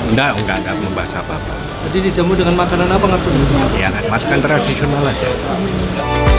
Enggak ada membahas apa-apa. Jadi dijamu dengan makanan apa nggak? Ya, masakan tradisional aja.